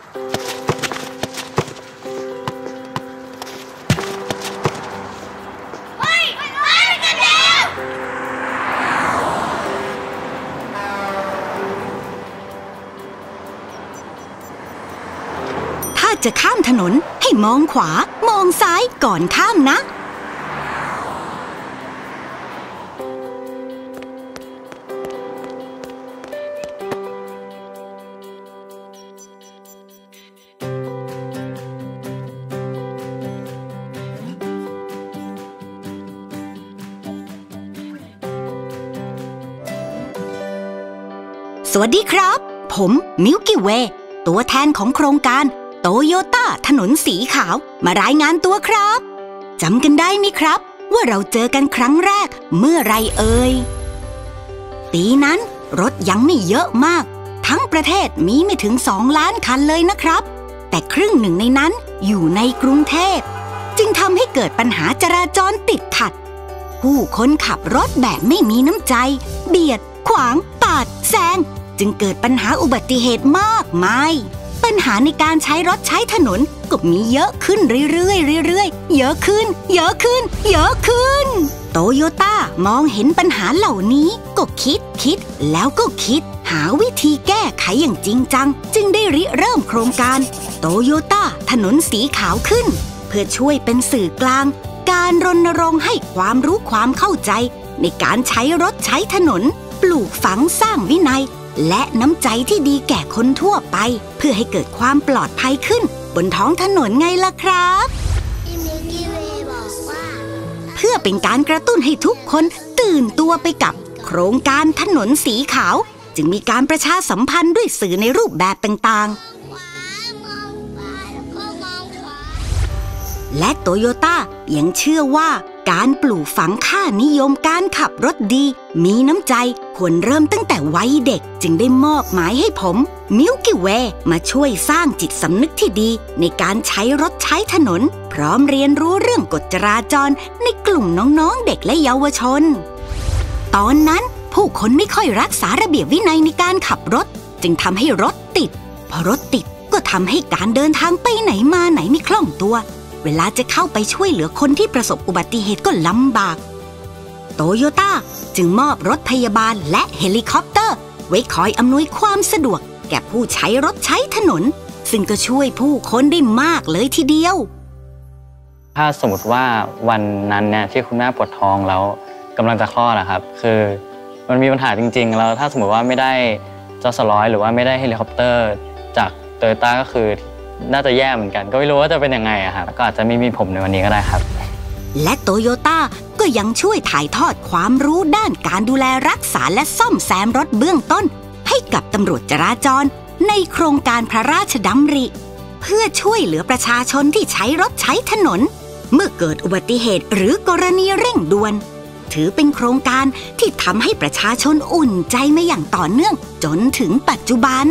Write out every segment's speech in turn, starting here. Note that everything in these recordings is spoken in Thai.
จะข้ามถนนให้มองขวามองซ้ายก่อนข้ามนะสวัสดีครับผมมิลกี้เวย์ตัวแทนของโครงการโตโยต้าถนนสีขาวมารายงานตัวครับจำกันได้ไหมครับว่าเราเจอกันครั้งแรกเมื่อไรเอ่ยปีนั้นรถยังไม่เยอะมากทั้งประเทศมีไม่ถึง2 ล้านคันเลยนะครับแต่ครึ่งหนึ่งในนั้นอยู่ในกรุงเทพจึงทำให้เกิดปัญหาจราจรติดขัดผู้คนขับรถแบบไม่มีน้ำใจเบียดขวางปาดแซงจึงเกิดปัญหาอุบัติเหตุมากมายปัญหาในการใช้รถใช้ถนนก็มีเยอะขึ้นเรื่อยๆเยอะขึ้นโตโยต้ามองเห็นปัญหาเหล่านี้ก็คิดแล้วก็คิดหาวิธีแก้ไขอย่างจริงจังจึงได้ริเริ่มโครงการโตโยต้าถนนสีขาวขึ้นเพื่อช่วยเป็นสื่อกลางการรณรงค์ให้ความรู้ความเข้าใจในการใช้รถใช้ถนนปลูกฝังสร้างวินัยและน้ำใจที่ดีแก่คนทั่วไปเพื่อให้เกิดความปลอดภัยขึ้นบนท้องถนนไงล่ะครับเพื่อเป็นการกระตุ้นให้ทุกคนตื่นตัวไปกับโครงการถนนสีขาวจึงมีการประชาสัมพันธ์ด้วยสื่อในรูปแบบต่างๆและโตโยต้ายังเชื่อว่าการปลูกฝังค่านิยมการขับรถดีมีน้ำใจควรเริ่มตั้งแต่วัยเด็กจึงได้มอบหมายให้ผมมิลกี้เวย์มาช่วยสร้างจิตสำนึกที่ดีในการใช้รถใช้ถนนพร้อมเรียนรู้เรื่องกฎจราจรในกลุ่มน้องๆเด็กและเยาวชนตอนนั้นผู้คนไม่ค่อยรักษาระเบียบวินัยในการขับรถจึงทำให้รถติดพอรถติดก็ทำให้การเดินทางไปไหนมาไหนไม่คล่องตัวเวลาจะเข้าไปช่วยเหลือคนที่ประสบอุบัติเหตุก็ลำบากโตโยต้าจึงมอบรถพยาบาลและเฮลิคอปเตอร์ไว้คอยอำนวยความสะดวกแก่ผู้ใช้รถใช้ถนนซึ่งก็ช่วยผู้คนได้มากเลยทีเดียวถ้าสมมติว่าวันนั้นเนี่ยที่คุณแม่ปวดท้องแล้วกำลังจะคลอดอะครับคือมันมีปัญหาจริงๆแล้วถ้าสมมติว่าไม่ได้จสร้อยหรือว่าไม่ได้เฮลิคอปเตอร์จากโตโยต้าก็คือน่าจะแย่เหมือนกันก็ไม่รู้ว่าจะเป็นยังไงอะครับก็อาจจะไม่มีผมในวันนี้ก็ได้ครับและโตโยต้าก็ยังช่วยถ่ายทอดความรู้ด้านการดูแลรักษาและซ่อมแซมรถเบื้องต้นให้กับตำรวจจราจรในโครงการพระราชดำริเพื่อช่วยเหลือประชาชนที่ใช้รถใช้ถนนเมื่อเกิดอุบัติเหตุหรือกรณีเร่งด่วนถือเป็นโครงการที่ทำให้ประชาชนอุ่นใจมาอย่างต่อเนื่องจนถึงปัจจุบัน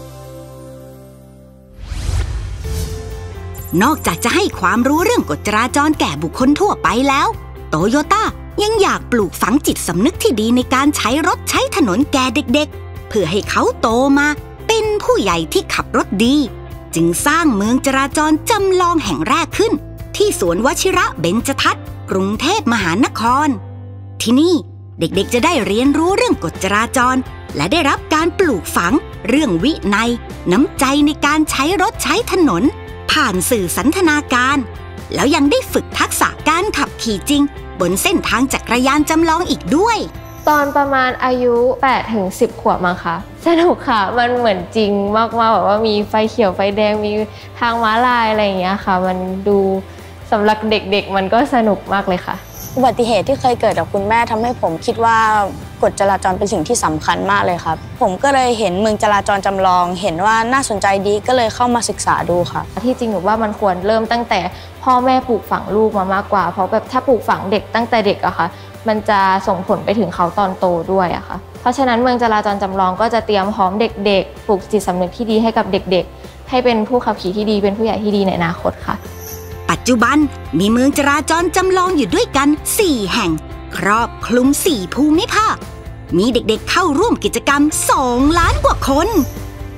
นอกจากจะให้ความรู้เรื่องกฎจราจรแก่บุคคลทั่วไปแล้วโตโยต้ายังอยากปลูกฝังจิตสำนึกที่ดีในการใช้รถใช้ถนนแก่เด็กๆเพื่อให้เขาโตมาเป็นผู้ใหญ่ที่ขับรถดีจึงสร้างเมืองจราจรจำลองแห่งแรกขึ้นที่สวนวชิระเบญจทัศน์กรุงเทพมหานครที่นี่เด็กๆจะได้เรียนรู้เรื่องกฎจราจรและได้รับการปลูกฝังเรื่องวินัยน้ำใจในการใช้รถใช้ถนนผ่านสื่อสันทนาการแล้วยังได้ฝึกทักษะการขับขี่จริงบนเส้นทางจักรยานจำลองอีกด้วยตอนประมาณอายุ 8-10 ขวบมั้งคะสนุกค่ะมันเหมือนจริงมากๆแบบว่ามีไฟเขียวไฟแดงมีทางม้าลายอะไรอย่างเงี้ยค่ะมันดูสำหรับเด็กๆมันก็สนุกมากเลยค่ะอุบัติเหตุที่เคยเกิดกับคุณแม่ทำให้ผมคิดว่ากฎจราจรเป็นสิ่งที่สำคัญมากเลยครับผมก็เลยเห็นเมืองจราจรจำลองเห็นว่าน่าสนใจดีก็เลยเข้ามาศึกษาดูค่ะที่จริงหนูว่ามันควรเริ่มตั้งแต่พ่อแม่ปลูกฝังลูกมามากกว่าเพราะแบบถ้าปลูกฝังเด็กตั้งแต่เด็กอะค่ะมันจะส่งผลไปถึงเขาตอนโตด้วยอะค่ะเพราะฉะนั้นเมืองจราจรจำลองก็จะเตรียมพร้อมเด็กๆปลูกจิตสำนึกที่ดีให้กับเด็กๆให้เป็นผู้ขับขี่ที่ดีเป็นผู้ใหญ่ที่ดีในอนาคตค่ะปัจจุบันมีเมืองจราจรจำลองอยู่ด้วยกัน4แห่งครอบคลุม4ภูมิภาคมีเด็กๆเข้าร่วมกิจกรรม2 ล้านกว่าคน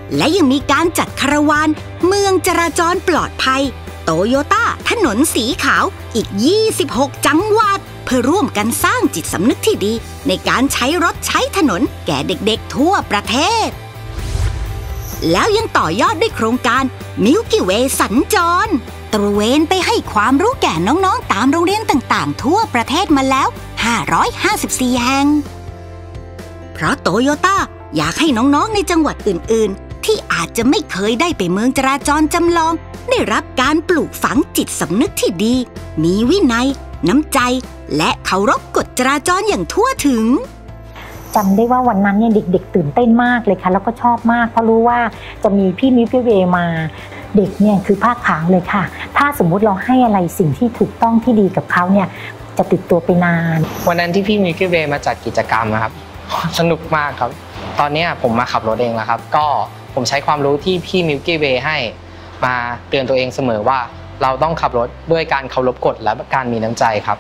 และยังมีการจัดคาราวานเมืองจราจรปลอดภัยโตโยต้าถนนสีขาวอีก26จังหวัดเพื่อร่วมกันสร้างจิตสำนึกที่ดีในการใช้รถใช้ถนนแก่เด็กๆทั่วประเทศแล้วยังต่อยอดด้วยโครงการ Milky Way สัญจรตระเวนไปให้ความรู้แก่น้องๆตามโรงเรียนต่างๆทั่วประเทศมาแล้ว554แห่งเพราะโตโยต้าอยากให้น้องๆในจังหวัดอื่นๆที่อาจจะไม่เคยได้ไปเมืองจราจรจำลองได้รับการปลูกฝังจิตสำนึกที่ดีมีวินัยน้ำใจและเคารพกฎจราจรอย่างทั่วถึงจำได้ว่าวันนั้นเนี่ยเด็กๆตื่นเต้นมากเลยค่ะแล้วก็ชอบมากเพราะรู้ว่าจะมีพี่มิลกี้เวย์มาเด็กเนี่ยคือภาคขางเลยค่ะถ้าสมมุติเราให้อะไรสิ่งที่ถูกต้องที่ดีกับเขาเนี่ยจะติดตัวไปนานวันนั้นที่พี่มิลกี้เวย์มาจัดกิจกรรมนะครับสนุกมากครับตอนนี้ผมมาขับรถเองแล้วครับก็ผมใช้ความรู้ที่พี่มิลกี้เวย์ให้มาเตือนตัวเองเสมอว่าเราต้องขับรถด้วยการเคารพกฎและการมีน้ำใจครับ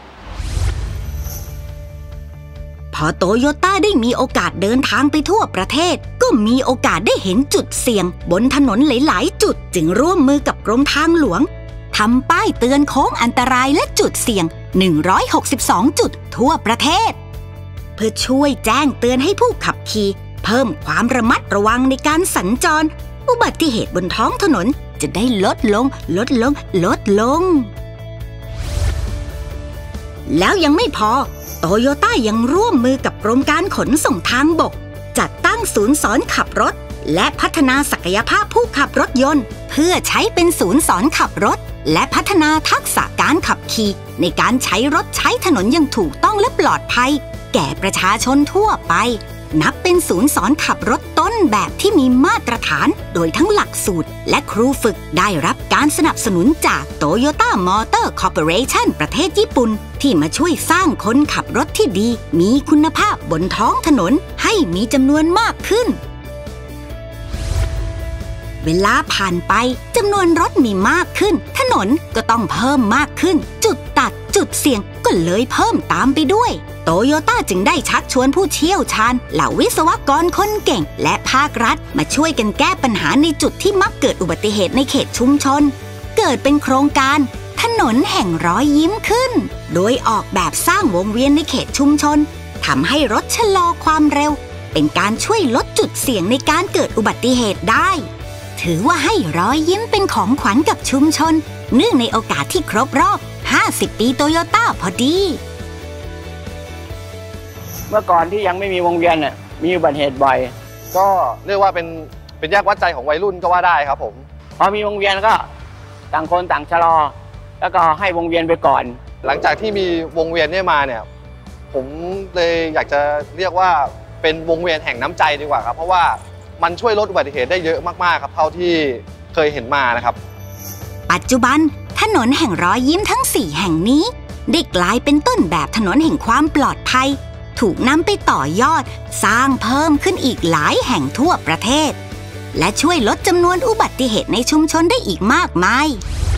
พอโตโยต้าได้มีโอกาสเดินทางไปทั่วประเทศก็มีโอกาสได้เห็นจุดเสี่ยงบนถนนหลายๆจุดจึงร่วมมือกับกรมทางหลวงทำป้ายเตือนโค้งอันตรายและจุดเสี่ยง162จุดทั่วประเทศเพื่อช่วยแจ้งเตือนให้ผู้ขับขี่เพิ่มความระมัดระวังในการสัญจรอุบัติเหตุบนท้องถนนจะได้ลดลงแล้วยังไม่พอโตโยต้ายังร่วมมือกับกรมการขนส่งทางบกจัดตั้งศูนย์สอนขับรถและพัฒนาศักยภาพผู้ขับรถยนต์เพื่อใช้เป็นศูนย์สอนขับรถและพัฒนาทักษะการขับขี่ในการใช้รถใช้ถนนอย่างถูกต้องและปลอดภัยแก่ประชาชนทั่วไปนับเป็นศูนย์สอนขับรถต้นแบบที่มีมาตรฐานโดยทั้งหลักสูตรและครูฝึกได้รับการสนับสนุนจาก Toyota Motor Corporation ประเทศญี่ปุ่นที่มาช่วยสร้างคนขับรถที่ดีมีคุณภาพบนท้องถนนให้มีจำนวนมากขึ้นเวลาผ่านไปจำนวนรถมีมากขึ้นถนนก็ต้องเพิ่มมากขึ้นจุดตัดจุดเสี่ยงก็เลยเพิ่มตามไปด้วยโตโยต้าจึงได้ชักชวนผู้เชี่ยวชาญเหล่าวิศวกรคนเก่งและภาครัฐมาช่วยกันแก้ปัญหาในจุดที่มักเกิดอุบัติเหตุในเขตชุมชนเกิดเป็นโครงการถนนแห่งรอยยิ้มขึ้นโดยออกแบบสร้างวงเวียนในเขตชุมชนทำให้รถชะลอความเร็วเป็นการช่วยลดจุดเสี่ยงในการเกิดอุบัติเหตุได้ถือว่าให้รอยยิ้มเป็นของขวัญกับชุมชนเนื่องในโอกาสที่ครบรอบ50ปีโตโยต้าพอดีเมื่อก่อนที่ยังไม่มีวงเวียนมีอุบัติเหตุบ่อยก็เรียกว่าเป็นแยกวัดใจของวัยรุ่นก็ว่าได้ครับผมพอมีวงเวียนก็ต่างคนต่างชะลอแล้วก็ให้วงเวียนไปก่อนหลังจากที่มีวงเวียนเนี่ยมาเนี่ยผมเลยอยากจะเรียกว่าเป็นวงเวียนแห่งน้ำใจดีกว่าครับเพราะว่ามันช่วยลดอุบัติเหตุได้เยอะมากๆครับเท่าที่เคยเห็นมานะครับปัจจุบันถนนแห่งรอยยิ้มทั้ง4แห่งนี้ได้กลายเป็นต้นแบบถนนแห่งความปลอดภัยถูกนำไปต่อยอดสร้างเพิ่มขึ้นอีกหลายแห่งทั่วประเทศและช่วยลดจำนวนอุบัติเหตุในชุมชนได้อีกมากมาย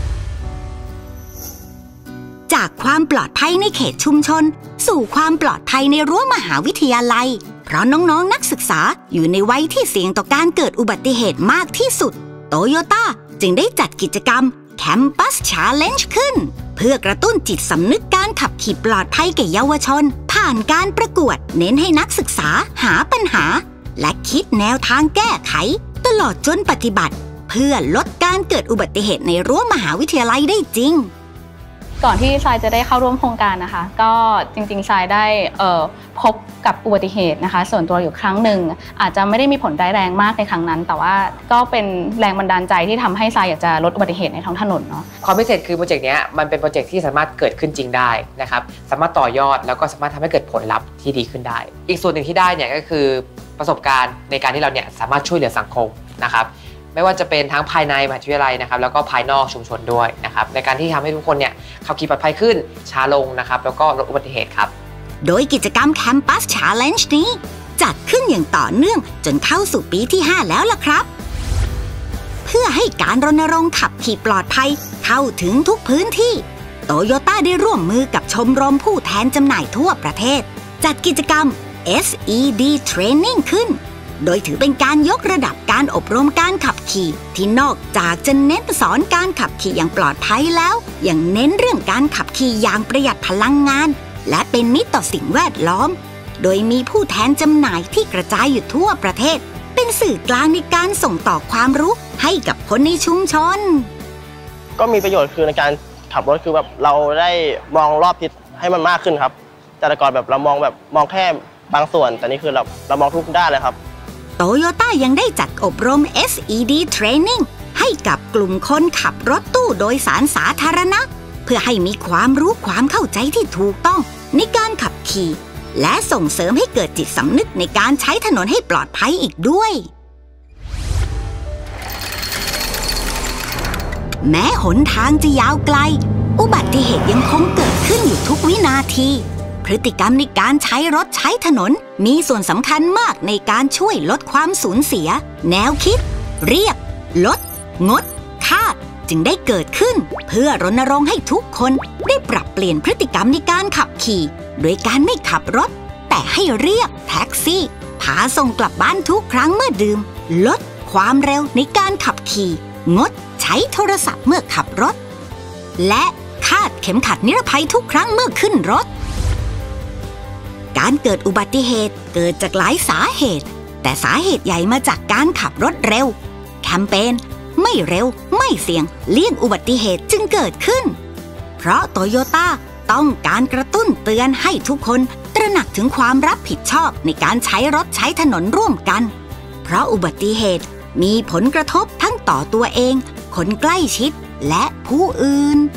จากความปลอดภัยในเขตชุมชนสู่ความปลอดภัยในรั้วมหาวิทยาลัยเพราะน้องๆนักศึกษาอยู่ในวัยที่เสี่ยงต่อการเกิดอุบัติเหตุมากที่สุดโตโยต้าจึงได้จัดกิจกรรม Campus Challenge ขึ้นเพื่อกระตุ้นจิตสำนึกการขับขี่ปลอดภัยแก่เยาวชนผ่านการประกวดเน้นให้นักศึกษาหาปัญหาและคิดแนวทางแก้ไขตลอดจนปฏิบัติเพื่อลดการเกิดอุบัติเหตุในรั้วมหาวิทยาลัยได้จริงก่อนที่ทรายจะได้เข้าร่วมโครงการนะคะก็จริงๆทรายได้พบกับอุบัติเหตุนะคะส่วนตัวอยู่ครั้งหนึ่งอาจจะไม่ได้มีผลร้ายแรงมากในครั้งนั้นแต่ว่าก็เป็นแรงบันดาลใจที่ทำให้ทรายอยากจะลดอุบัติเหตุในท้องถนนเนาะความพิเศษคือโปรเจกต์นี้มันเป็นโปรเจกต์ที่สามารถเกิดขึ้นจริงได้นะครับสามารถต่อยอดแล้วก็สามารถทำให้เกิดผลลัพธ์ที่ดีขึ้นได้อีกส่วนหนึ่งที่ได้เนี่ยก็คือประสบการณ์ในการที่เราเนี่ยสามารถช่วยเหลือสังคมนะครับไม่ว่าจะเป็นทั้งภายในมหาวิทยาลัยนะครับแล้วก็ภายนอกชุมชนด้วยนะครับในการที่ทำให้ทุกคนเนี่ยขับขี่ปลอดภัยขึ้นช้าลงนะครับแล้วก็ลดอุบัติเหตุครับโดยกิจกรรม Campus Challenge นี้จัดขึ้นอย่างต่อเนื่องจนเข้าสู่ปีที่5แล้วล่ะครับเพื่อให้การรณรงค์ขับขี่ปลอดภัยเข้าถึงทุกพื้นที่โตโยต้าได้ร่วมมือกับชมรมผู้แทนจำหน่ายทั่วประเทศจัดกิจกรรม SED Training ขึ้นโดยถือเป็นการยกระดับการการอบรมการขับขี่ที่นอกจากจะเน้นสอนการขับขี่อย่างปลอดภัยแล้วยังเน้นเรื่องการขับขี่อย่างประหยัดพลังงานและเป็นมิตรต่อสิ่งแวดล้อมโดยมีผู้แทนจำหน่ายที่กระจายอยู่ทั่วประเทศเป็นสื่อกลางในการส่งต่อความรู้ให้กับคนในชุมชนก็มีประโยชน์คือในการขับรถคือแบบเราได้มองรอบทิศให้มันมากขึ้นครับแต่ก่อนแบบเรามองแค่บางส่วนแต่นี่คือเรามองทุกด้านเลยครับโตโยต้ายังได้จัดอบรม SED Training ให้กับกลุ่มคนขับรถตู้โดยสารสาธารณะเพื่อให้มีความรู้ความเข้าใจที่ถูกต้องในการขับขี่และส่งเสริมให้เกิดจิตสำนึกในการใช้ถนนให้ปลอดภัยอีกด้วยแม้หนทางจะยาวไกลอุบัติเหตุยังคงเกิดขึ้นอยู่ทุกวินาทีพฤติกรรมในการใช้รถใช้ถนนมีส่วนสำคัญมากในการช่วยลดความสูญเสียแนวคิดเรียกลดงดคาดจึงได้เกิดขึ้นเพื่อรณรงค์ให้ทุกคนได้ปรับเปลี่ยนพฤติกรรมในการขับขี่โดยการไม่ขับรถแต่ให้เรียกแท็กซี่พาส่งกลับบ้านทุกครั้งเมื่อดื่มลดความเร็วในการขับขี่งดใช้โทรศัพท์เมื่อขับรถและคาดเข็มขัดนิรภัยทุกครั้งเมื่อขึ้นรถการเกิดอุบัติเหตุเกิดจากหลายสาเหตุแต่สาเหตุใหญ่มาจากการขับรถเร็วแคมเปญไม่เร็วไม่เสี่ยงเลี่ยงอุบัติเหตุจึงเกิดขึ้นเพราะโตโยต้าต้องการกระตุ้นเตือนให้ทุกคนตระหนักถึงความรับผิดชอบในการใช้รถใช้ถนนร่วมกันเพราะอุบัติเหตุมีผลกระทบทั้งต่อตัวเองคนใกล้ชิดและผู้อื่น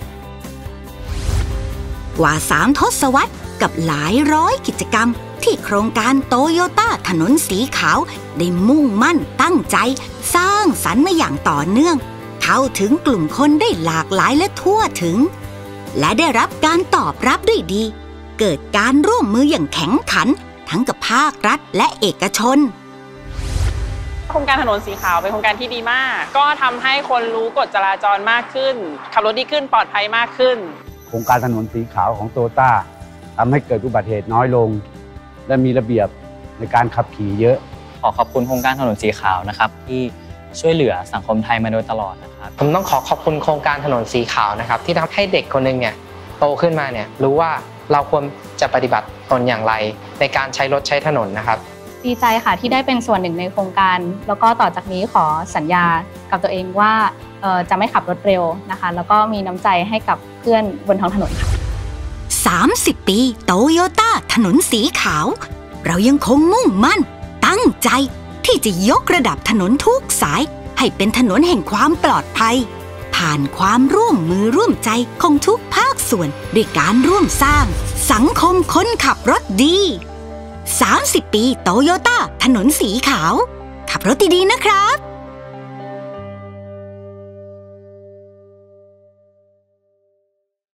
กว่า3 ทศวรรษกับหลายร้อยกิจกรรมที่โครงการโตโยต้าถนนสีขาวได้มุ่งมั่นตั้งใจสร้างสรรค์มาอย่างต่อเนื่องเข้าถึงกลุ่มคนได้หลากหลายและทั่วถึงและได้รับการตอบรับด้วยดีเกิดการร่วมมืออย่างแข็งขันทั้งกับภาครัฐและเอกชนโครงการถนนสีขาวเป็นโครงการที่ดีมากก็ทำให้คนรู้กฎจราจรมากขึ้นขับรถดีขึ้นปลอดภัยมากขึ้นโครงการถนนสีขาวของโตโยต้าทำให้เกิดอุบัติเหตุน้อยลงและมีระเบียบในการขับขี่เยอะขอขอบคุณโครงการถนนสีขาวนะครับที่ช่วยเหลือสังคมไทยมาโดยตลอดนะครับผมต้องขอบคุณโครงการถนนสีขาวนะครับที่ทำให้เด็กคนหนึ่งเนี่ยโตขึ้นมาเนี่ยรู้ว่าเราควรจะปฏิบัติตนอย่างไรในการใช้รถใช้ถนนนะครับดีใจค่ะที่ได้เป็นส่วนหนึ่งในโครงการแล้วก็ต่อจากนี้ขอสัญญากับตัวเองว่าจะไม่ขับรถเร็วนะคะแล้วก็มีน้ำใจให้กับเพื่อนบนท้องถนนค่ะ 30 ปีโตโยต้าถนนสีขาวเรายังคงมุ่งมั่นตั้งใจที่จะยกระดับถนนทุกสายให้เป็นถนนแห่งความปลอดภัยผ่านความร่วมมือร่วมใจของทุกภาคส่วนด้วยการร่วมสร้างสังคมคนขับรถดี30 ปีโตโยต้าถนนสีขาวขับรถดีๆนะครับ